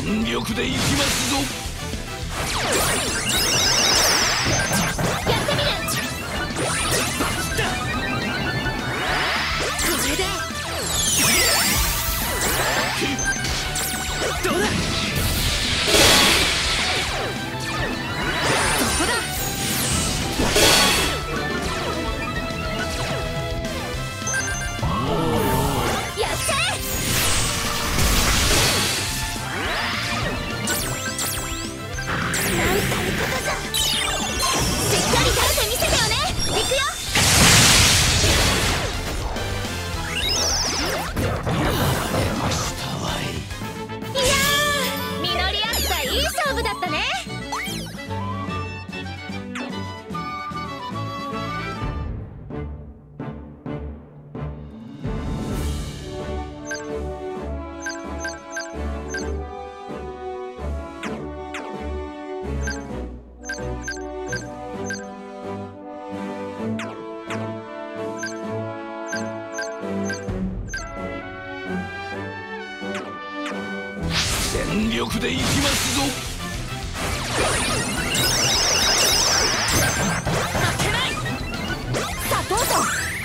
全力でいきますぞ。 やってみる。これでどうだ。 そこだ。やっちゃえ。なんたることじゃ。しっかり耐えてみせてよね。行くよ。いやー、実りあったいい勝負だったね。 全力でいきますぞ。 負けない。サポート。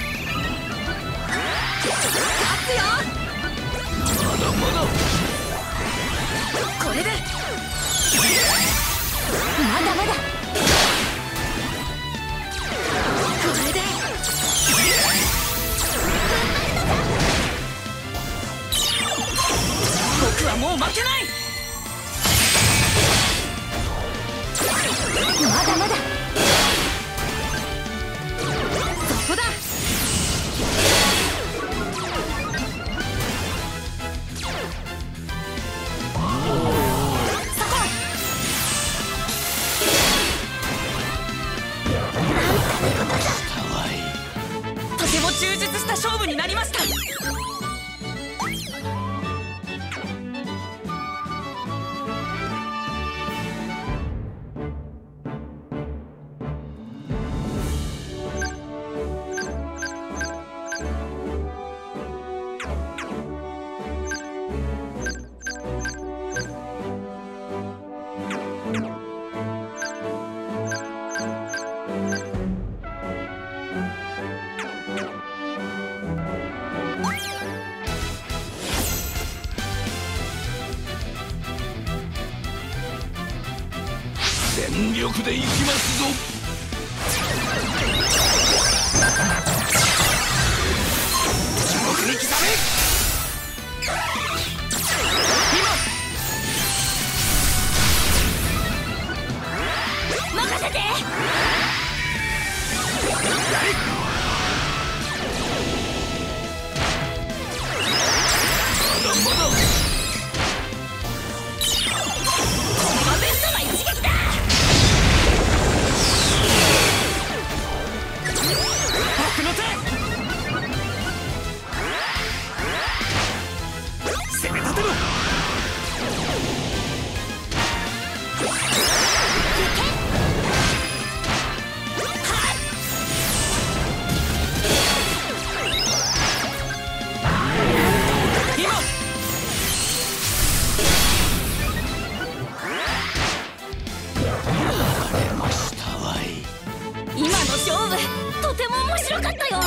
勝つよ。 まだまだ。 これでまだまだ。これで僕はもう負けない。まだまだ。そこだ。そこ。とても充実した勝負になりました。 全力でいきますぞ。地獄に刻め。 任せて。 まだまだ。 これがベストな一撃だ。僕の手。 攻め立てろ。 今の勝負とても面白かったよ。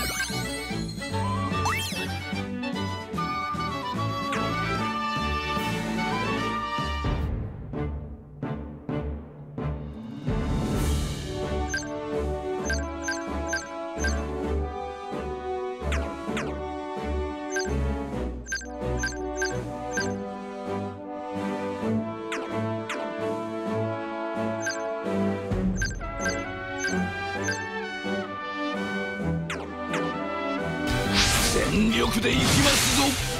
全力でいきますぞ。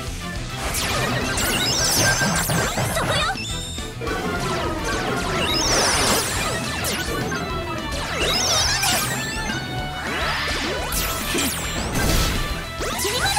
そこよ。君まだ。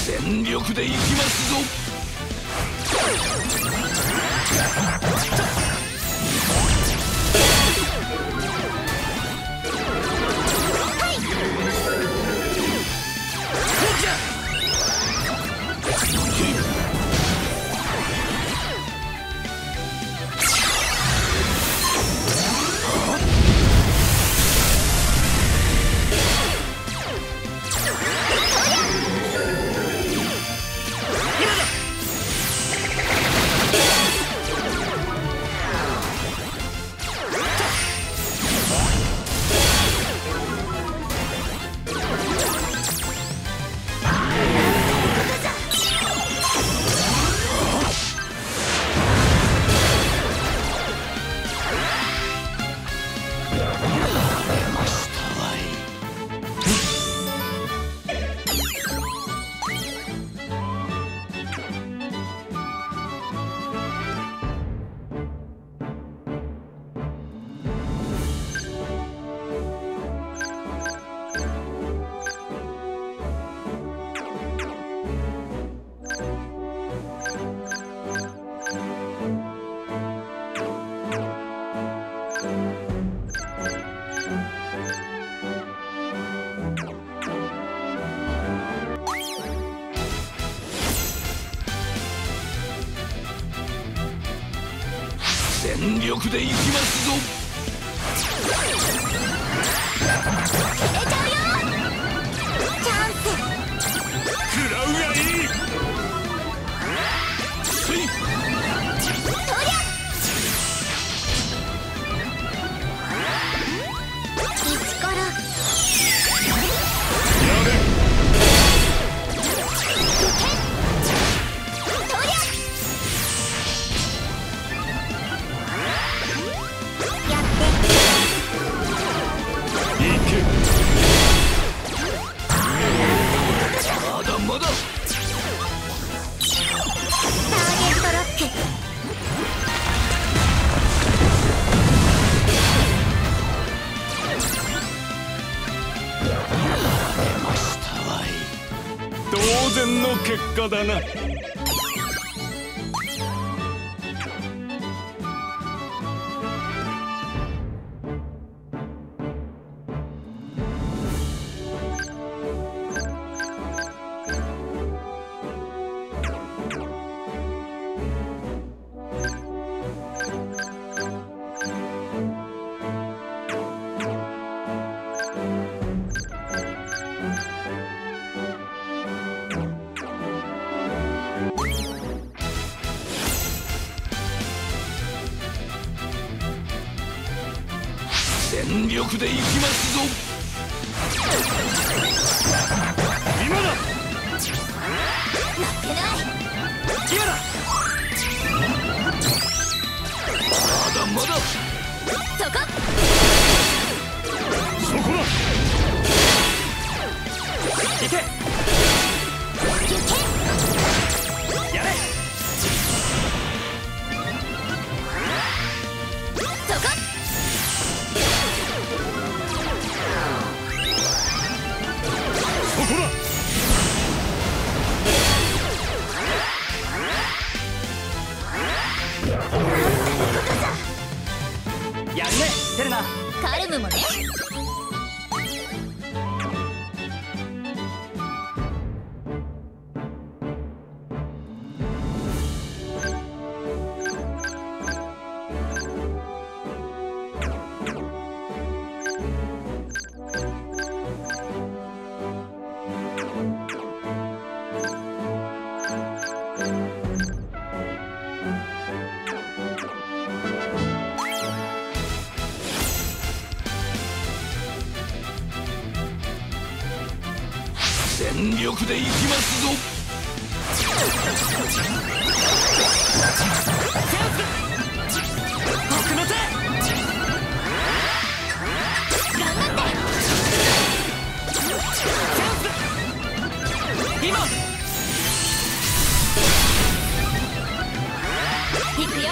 全力でいきますぞ。全力でいきますぞ。 入れちゃうよ。チャンス。 食らうがいい。つい。 とりゃ。一から。 やれ。当然の結果だな。全力でいきますぞ。今だ。 負けない。 今だ。まだまだ。 そこ。 そこだ。行け。やれ。 そこ。 ここだ。やるね、セレナ。 カルムもね。 全力でいきますぞ。僕の手。 頑張って。 今。 いくよ。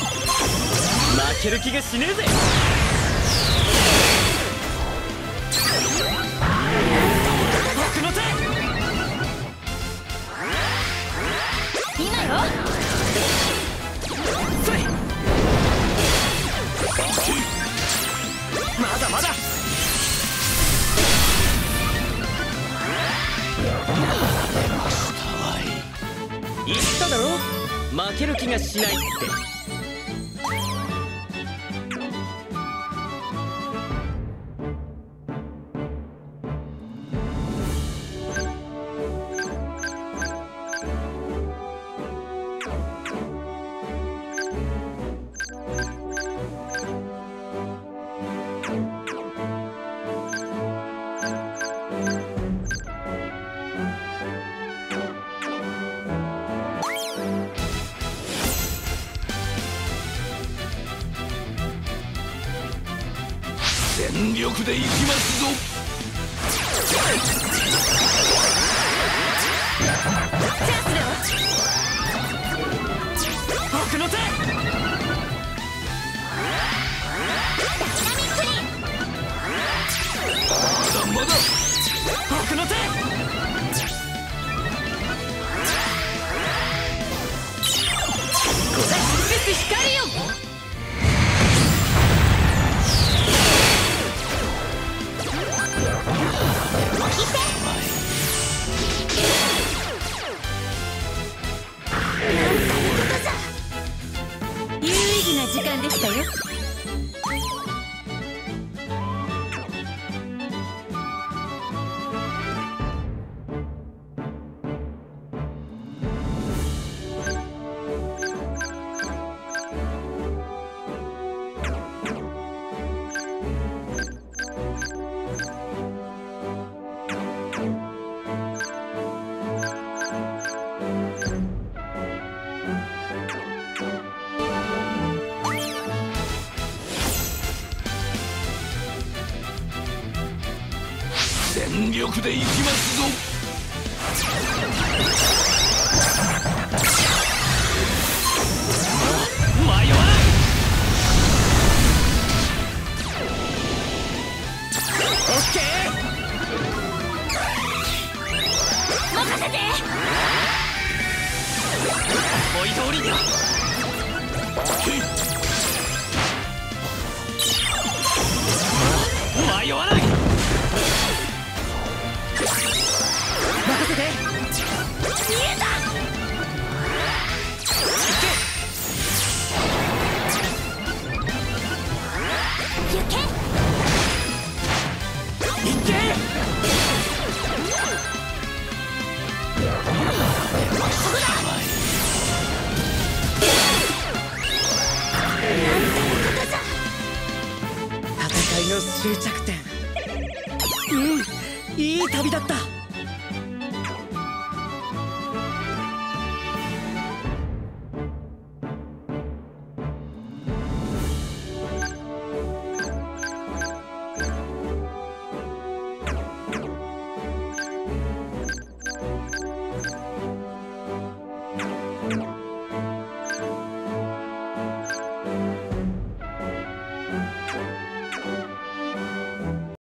負ける気がしねえぜ。 っただろ、負ける気がしないって。 全力でいきますぞ。 チャンスだわ。 僕の手。 ダイナミックに。 まだまだ。 僕の手。 こが示す光よ。有意義な時間でしたよ。 全力でいきますぞ。 迷わない。オッケー。 任せて。 思い通りには。迷わない。任せて。 見えた。行け。 いけ。 そこだ。なんてことじゃ。 戦いの終着点。いい旅だった。